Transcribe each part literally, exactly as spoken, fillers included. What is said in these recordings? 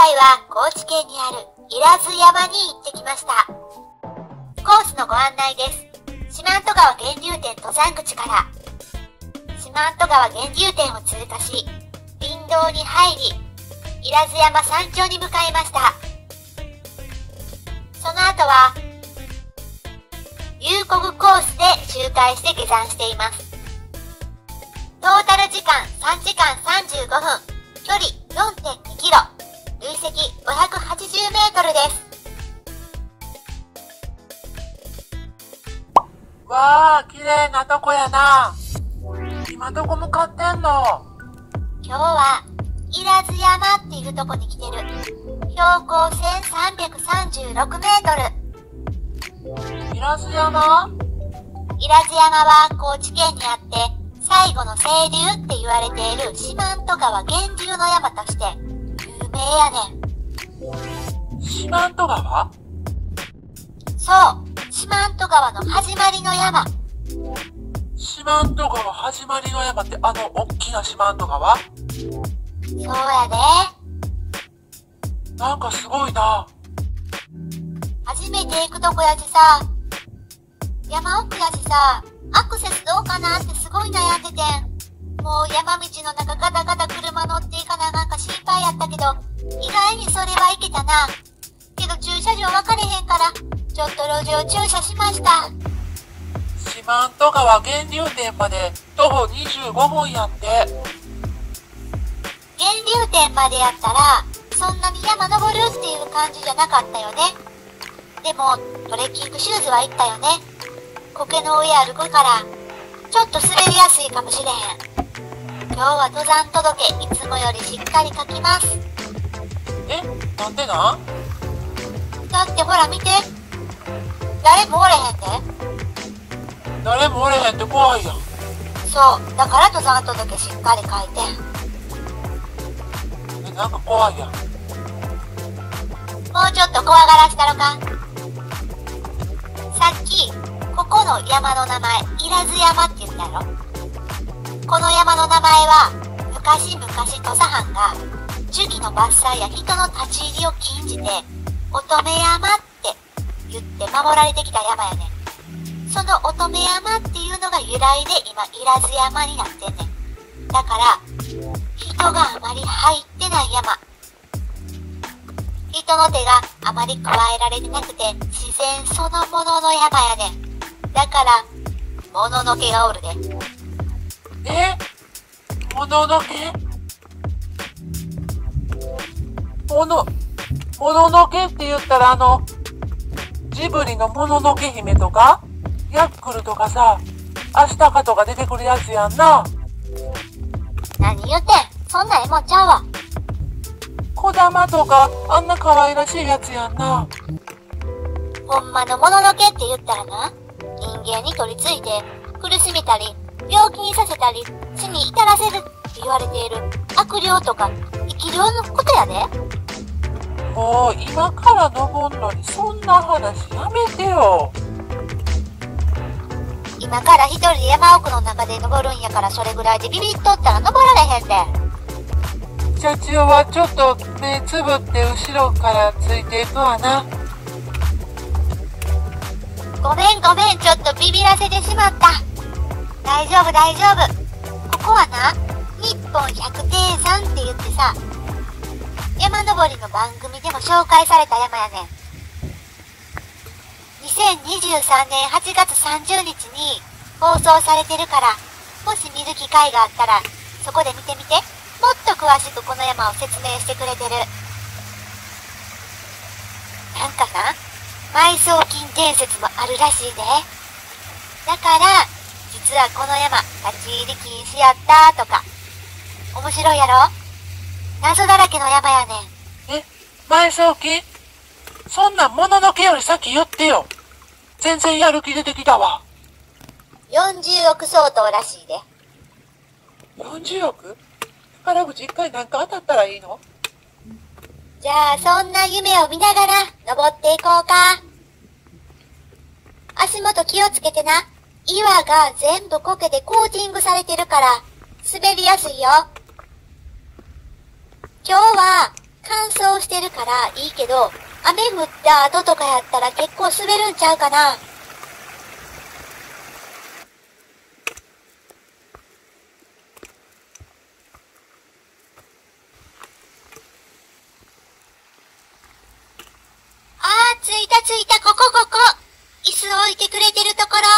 回は高知県にある伊良津山に行ってきました。コースのご案内です。四万十川源流点登山口から四万十川源流点を通過し、林道に入り、伊良津山山頂に向かいました。その後は遊国コースで周回して下山しています。トータル時間さんじかんさんじゅうごふん、距離 よんてんにキロ、累積ごひゃくはちじゅうメートルです。 わあ、綺麗なとこやな。今どこ向かってんの？ 今日は伊良津山っていうとこに来てる。標高せんさんびゃくさんじゅうろくメートル。 伊良津山？ 伊良津山は高知県にあって最後の清流って言われている四万十川源流の山として有名やねん。 四万十川？ そう、四万十川の始まりの山。 四万十川始まりの山ってあのおっきな四万十川？ そうやで。 なんかすごいな。 初めて行くとこやしさ、山奥やしさ、アクセスどうかなってすごい悩んでてん。もう山道の中ガタガタ車乗っていかなあかんか心配やったけど、意外にそれはいけたな。けど駐車場分かれへんから、ちょっと路上駐車しました。 四万十川源流点まで徒歩にじゅうごふんやって。 源流点までやったら、そんなに山登るっていう感じじゃなかったよね。でも、トレッキングシューズはいったよね。苔の上歩くから、ちょっと滑りやすいかもしれへん。今日は登山届いつもよりしっかり書きます。 え、なんでなん？ だってほら見て。誰もおれへんで。 誰もおれへんって怖いやん。 そう、だから登山届しっかり書いて。 え、なんか怖いやん。 もうちょっと怖がらしたろか。さっき、ここの山の名前、伊良津山って言ったやろ。この山の名前は、昔々土佐藩が、樹木の伐採や人の立ち入りを禁じて、乙女山って言って守られてきた山やねん。その乙女山っていうのが由来で今、伊良津山になってんねん。だから、人があまり入ってない山。人の手があまり加えられてなくて、自然そのものの山やねん。だから、もののけがおるで。 え？もののけ？もの、もののけって言ったらあの、ジブリのもののけ姫とかヤックルとかさ、アシタカとか出てくるやつやんな。 何言ってん？そんなええもんちゃうわ。 小玉とかあんな可愛らしいやつやんな。 ほんまのもののけって言ったらな、人間に取り付いて苦しめたり病気にさせたり死に至らせるって言われている悪霊とか生き霊のことやで。 もう今から登んのにそんな話やめてよ。 今から一人で山奥の中で登るんやから、それぐらいでビビっとったら登られへんで。 社長はちょっと目つぶって後ろからついていくわな。 ごめんごめん、ちょっとビビらせてしまった。大丈夫大丈夫。ここはな、日本百低山って言ってさ、山登りの番組でも紹介された山やねん。にせんにじゅうさんねんはちがつさんじゅうにちに放送されてるから、もし見る機会があったらそこで見てみて。もっと詳しくこの山を説明してくれてる。なんかな、埋葬金伝説もあるらしいで。だから実はこの山立ち入り禁止やったとか。面白いやろ。謎だらけの山やねん。 え、埋葬金？そんなんもののけより先言ってよ。全然やる気出てきたわ。 よんじゅうおく相当らしいで。 よんじゅうおく？宝くじ一回なんか当たったらいいの？ じゃあそんな夢を見ながら登っていこうか。足元気をつけてな。岩が全部苔でコーティングされてるから滑りやすいよ。今日は乾燥ししてるからいいけど、雨降った後とかやったら結構滑るんちゃうかな。あー、着いた着いた、ここここ。椅子置いてくれてるところ。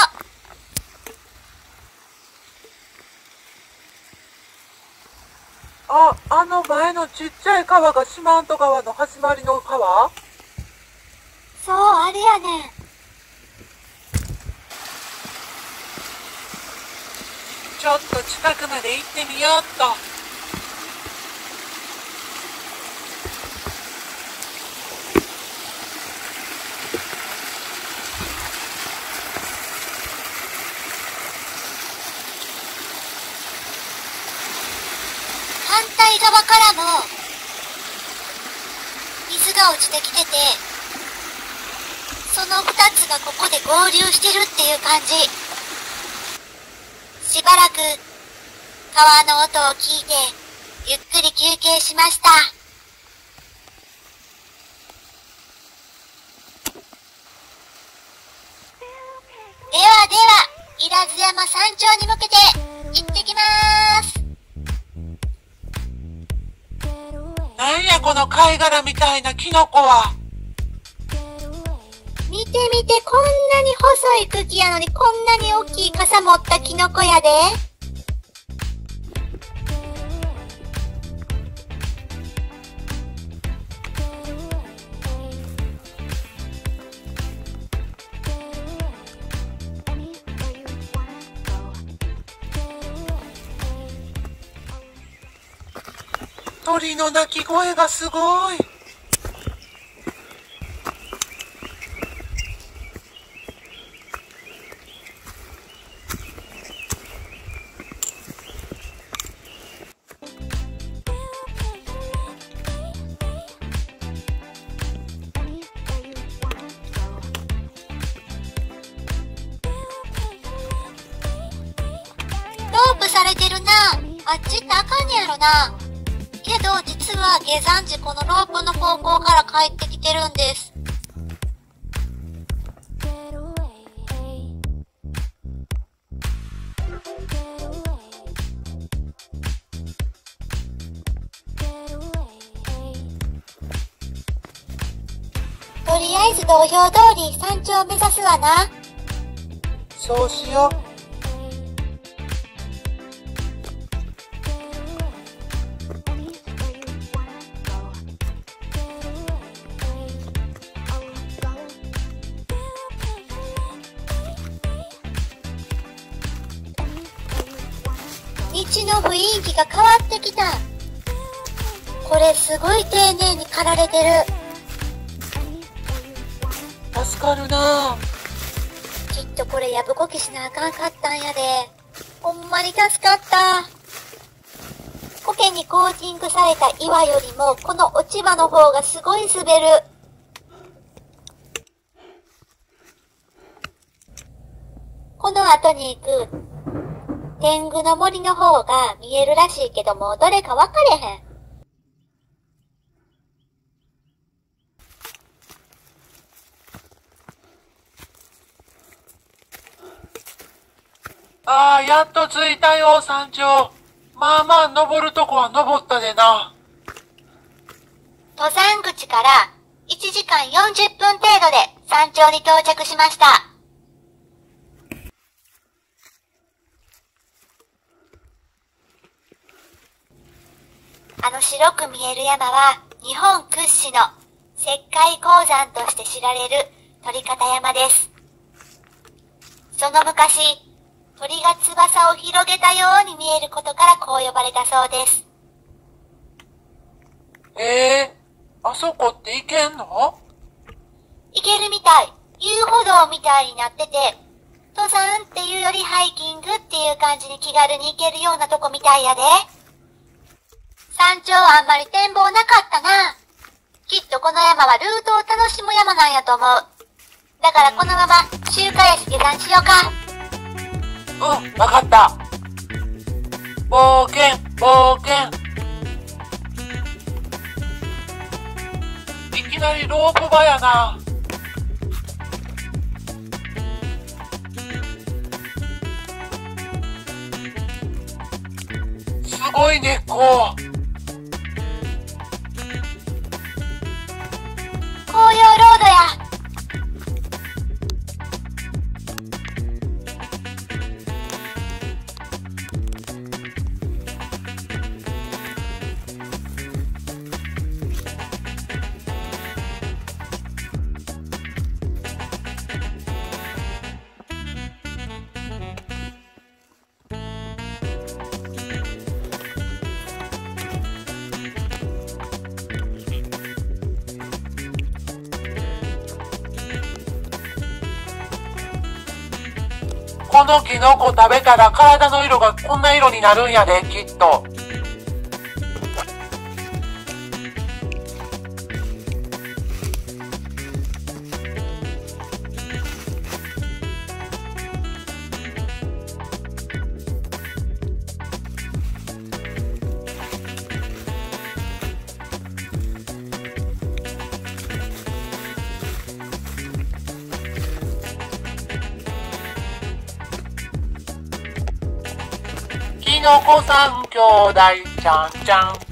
あ、あの前のちっちゃい川が四万十川の始まりの川？ そう、あれやねん。 ちょっと近くまで行ってみようっと。 反対側からも水が落ちてきてて、その二つがここで合流してるっていう感じ。しばらく川の音を聞いてゆっくり休憩しました。ではでは、伊良津山山頂に向けて行ってきまーす。 なんやこの貝殻みたいなキノコは。 見て見て、こんなに細い茎やのにこんなに大きい傘持ったキノコやで。 鳥の鳴き声がすごい。 ロープされてるな。あっちってあかんねやろな。けど実は下山時このロープの方向から帰ってきてるんです。とりあえず道標通り山頂を目指すわな。 そうしよう。 道の雰囲気が変わってきた。これすごい丁寧に刈られてる。 助かるな。 きっとこれやぶこきしなあかんかったんやで。ほんまに助かった。苔にコーティングされた岩よりもこの落ち葉の方がすごい滑る。この後に行く天狗の森の方が見えるらしいけども、どれか分かれへん。 ああ、やっと着いたよ、山頂。まあまあ、登るとこは登ったでな。 登山口からいちじかんよんじゅっぷん程度で山頂に到着しました。あの白く見える山は日本屈指の石灰鉱山として知られる鳥方山です。その昔、鳥が翼を広げたように見えることからこう呼ばれたそうです。 ええー、あそこって行けんの？ 行けるみたい。遊歩道みたいになってて、登山っていうよりハイキングっていう感じに気軽に行けるようなとこみたいやで。山頂はあんまり展望なかったな。きっとこの山はルートを楽しむ山なんやと思う。だからこのまま周回足下山しようか。 うん、わかった。冒険、冒険。 きなりロープ場やな。すごい根っこ。 紅葉ロードや。 このキノコ食べたら体の色がこんな色になるんやで、きっと。キノコ三兄弟ちゃんちゃん。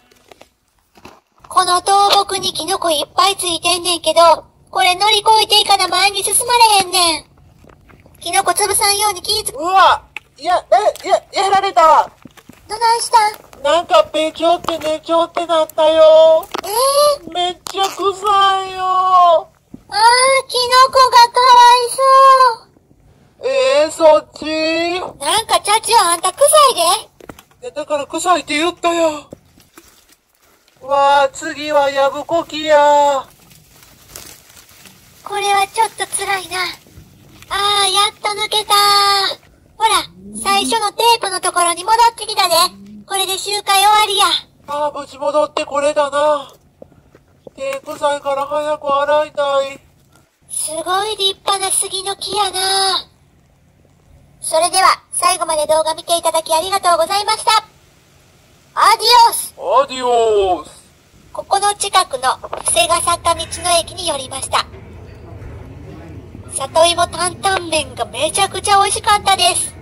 この倒木にキノコいっぱいついてんねんけど、これ乗り越えていかな前に進まれへんねん。キノコ潰さんように気ぃつ、 うわ、や、え、や、やられた。 どないしたん？ なんかべちょってねちょってなったよ。 えー、 めっちゃ臭いよ。 あー、キノコがかわいそう。 えー、そっち。 なんかチャチはあんた臭いで。 いや、だから臭いって言ったよ。わあ、次はヤブコキや。 これはちょっと辛いな。あー、やっと抜けたー。ほら、最初のテープのところに戻ってきたで。これで集会終わりや。 あー、無事戻ってこれだな。手臭いから早く洗いたい。 すごい立派な杉の木やな。それでは、最後まで動画見ていただきありがとうございました。アディオス。 アディオース。 ここの近くの布施が坂道の駅に寄りました。里芋担々麺がめちゃくちゃ美味しかったです。